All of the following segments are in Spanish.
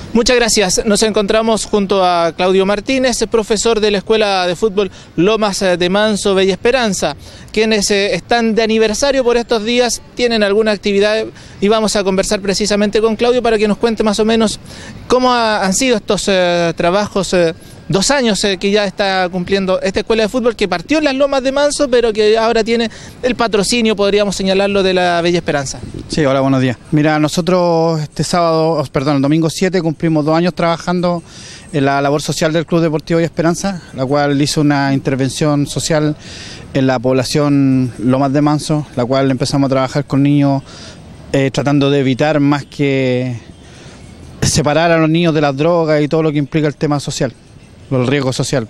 Muchas gracias. Nos encontramos junto a Claudio Martínez, profesor de la Escuela de Fútbol Lomas de Manso, Bella Esperanza, quienes están de aniversario por estos días, tienen alguna actividad y vamos a conversar precisamente con Claudio para que nos cuente más o menos cómo han sido estos trabajos. 2 años que ya está cumpliendo esta escuela de fútbol que partió en las Lomas de Manso, pero que ahora tiene el patrocinio, podríamos señalarlo, de la Bella Esperanza. Sí, hola, buenos días. Mira, nosotros el domingo 7 cumplimos 2 años trabajando en la labor social del Club Deportivo Bella Esperanza, la cual hizo una intervención social en la población Lomas de Manso, la cual empezamos a trabajar con niños tratando de evitar más que separar a los niños de las drogas y todo lo que implica el tema social, el riesgo social.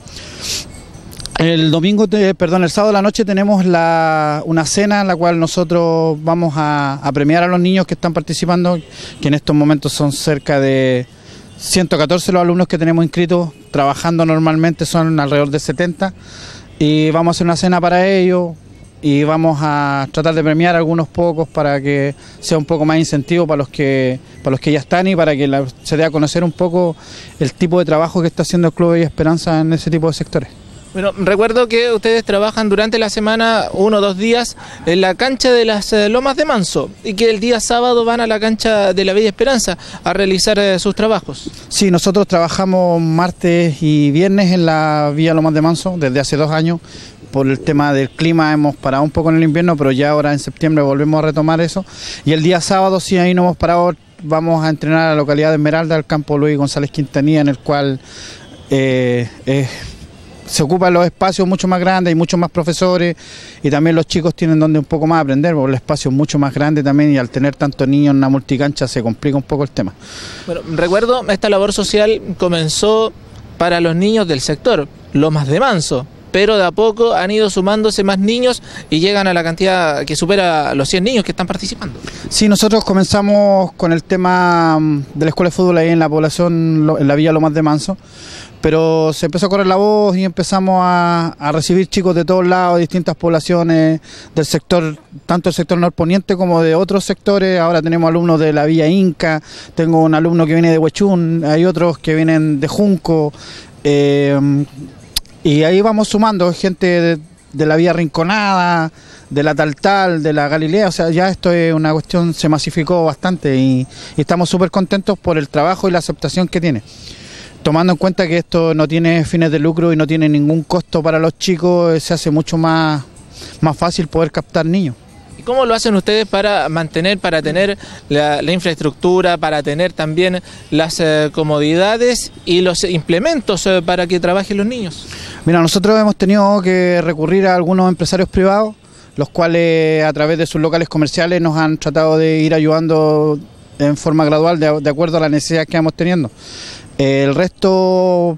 El sábado de la noche tenemos una cena en la cual nosotros vamos a premiar a los niños que están participando, que en estos momentos son cerca de 114 los alumnos que tenemos inscritos, trabajando normalmente son alrededor de 70, y vamos a hacer una cena para ellos y vamos a tratar de premiar a algunos pocos para que sea un poco más incentivo para los que ya están y para que se dé a conocer un poco el tipo de trabajo que está haciendo el Club Bella Esperanza en ese tipo de sectores. Bueno, recuerdo que ustedes trabajan durante la semana 1 o 2 días en la cancha de las Lomas de Manso y que el día sábado van a la cancha de la Bella Esperanza a realizar sus trabajos. Sí, nosotros trabajamos martes y viernes en la Villa Lomas de Manso desde hace 2 años. Por el tema del clima hemos parado un poco en el invierno, pero ya ahora en septiembre volvemos a retomar eso. Y el día sábado sí, ahí no hemos parado, vamos a entrenar a la localidad de Esmeralda, al campo Luis González Quintanilla, en el cual se ocupan los espacios mucho más grandes, hay muchos más profesores y también los chicos tienen donde un poco más aprender, porque el espacio es mucho más grande también y al tener tantos niños en una multicancha se complica un poco el tema. Bueno, recuerdo, esta labor social comenzó para los niños del sector Lomas de Manso, pero de a poco han ido sumándose más niños y llegan a la cantidad que supera los 100 niños que están participando. Sí, nosotros comenzamos con el tema de la escuela de fútbol ahí en la población, en la Villa Lomas de Manso, pero se empezó a correr la voz y empezamos a recibir chicos de todos lados, de distintas poblaciones del sector, tanto el sector norponiente como de otros sectores. Ahora tenemos alumnos de la Villa Inca, tengo un alumno que viene de Huechún, hay otros que vienen de Junco, y ahí vamos sumando gente de la Vía Rinconada, de la Taltal, de la Galilea. O sea, ya esto es una cuestión, se masificó bastante y estamos súper contentos por el trabajo y la aceptación que tiene. Tomando en cuenta que esto no tiene fines de lucro y no tiene ningún costo para los chicos, se hace mucho más fácil poder captar niños. ¿Cómo lo hacen ustedes para mantener, para tener la infraestructura, para tener también las comodidades y los implementos para que trabajen los niños? Mira, nosotros hemos tenido que recurrir a algunos empresarios privados, los cuales a través de sus locales comerciales nos han tratado de ir ayudando en forma gradual de acuerdo a las necesidades que vamos teniendo. El resto,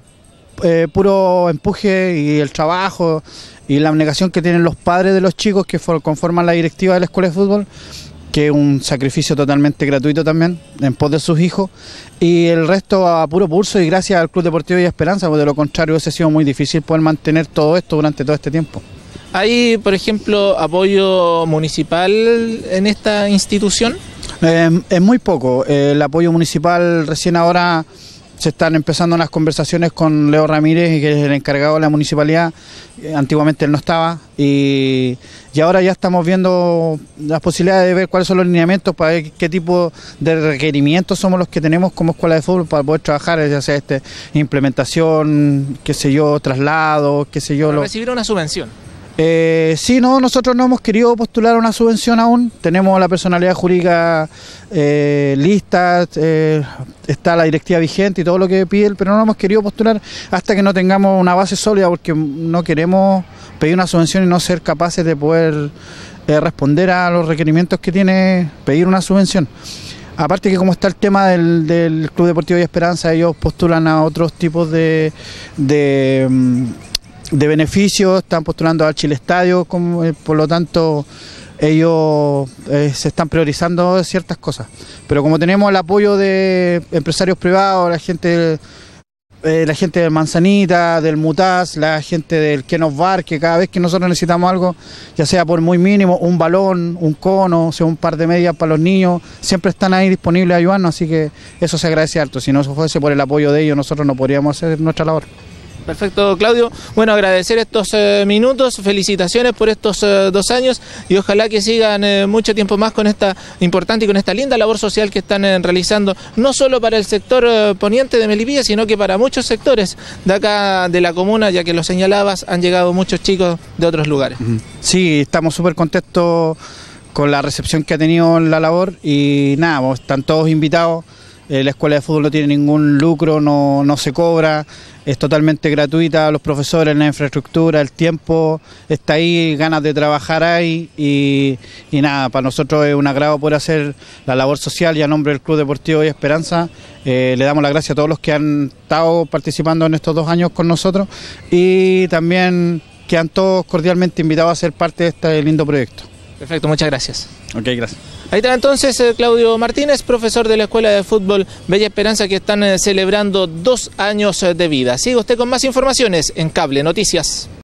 puro empuje y el trabajo y la abnegación que tienen los padres de los chicos que conforman la directiva de la escuela de fútbol, que es un sacrificio totalmente gratuito también, en pos de sus hijos, y el resto a puro pulso y gracias al Club Deportivo Bella Esperanza, porque de lo contrario hubiese sido muy difícil poder mantener todo esto durante todo este tiempo. ¿Hay, por ejemplo, apoyo municipal en esta institución? Es muy poco, el apoyo municipal recién ahora se están empezando unas conversaciones con Leo Ramírez, que es el encargado de la municipalidad. Antiguamente él no estaba y ahora ya estamos viendo las posibilidades de ver cuáles son los lineamientos para ver qué tipo de requerimientos somos los que tenemos como escuela de fútbol para poder trabajar, ya sea implementación, qué sé yo, traslado, qué sé yo. Recibir una subvención. Sí, no, nosotros no hemos querido postular una subvención aún, tenemos la personalidad jurídica lista, está la directiva vigente y todo lo que pide, pero no hemos querido postular hasta que no tengamos una base sólida, porque no queremos pedir una subvención y no ser capaces de poder responder a los requerimientos que tiene pedir una subvención. Aparte que como está el tema del Club Deportivo Bella Esperanza, ellos postulan a otros tipos de beneficios, están postulando al Chile Estadio, por lo tanto ellos se están priorizando ciertas cosas. Pero como tenemos el apoyo de empresarios privados, la gente la gente del Manzanita, del Mutaz, la gente del Kenos Bar, que cada vez que nosotros necesitamos algo, ya sea por muy mínimo, un balón, un cono, o sea, un par de medias para los niños, siempre están ahí disponibles a ayudarnos, así que eso se agradece harto. Si no fuese por el apoyo de ellos, nosotros no podríamos hacer nuestra labor. Perfecto, Claudio. Bueno, agradecer estos minutos, felicitaciones por estos 2 años y ojalá que sigan mucho tiempo más con esta importante y con esta linda labor social que están realizando, no solo para el sector poniente de Melipilla, sino que para muchos sectores de acá de la comuna, ya que lo señalabas, han llegado muchos chicos de otros lugares. Sí, estamos súper contentos con la recepción que ha tenido la labor y nada, están todos invitados. La escuela de fútbol no tiene ningún lucro, no se cobra, es totalmente gratuita, los profesores, la infraestructura, el tiempo está ahí, ganas de trabajar ahí y nada, para nosotros es un agrado poder hacer la labor social y a nombre del Club Deportivo Bella Esperanza le damos las gracias a todos los que han estado participando en estos 2 años con nosotros y también quedan todos cordialmente invitados a ser parte de este lindo proyecto. Perfecto, muchas gracias. Ok, gracias. Ahí está entonces Claudio Martínez, profesor de la Escuela de Fútbol Bella Esperanza, que están celebrando 2 años de vida. Siga usted con más informaciones en Cable Noticias.